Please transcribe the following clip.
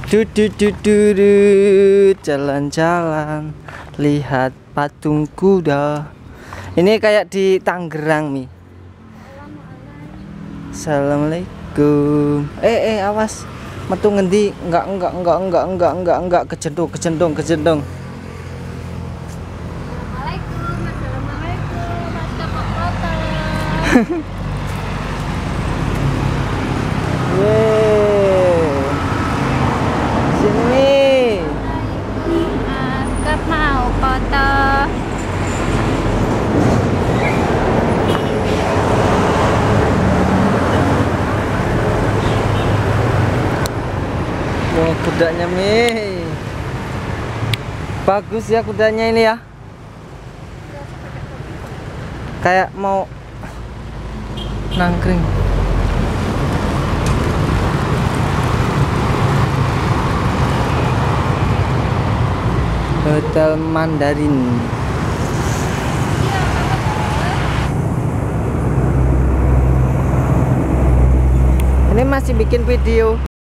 Jalan-jalan, lihat patung kuda. Ini kayak di Tangerang nih. Assalamualaikum. Awas. Metu ngendi? Enggak. Kejendung. Assalamualaikum, Mas Kakak Prata. Sini. Mas Kak mau foto. Wah, kudanya Mi. Bagus ya kudanya ini ya. Kayak mau nangkring. Hotel Mandarin. Ini masih bikin video.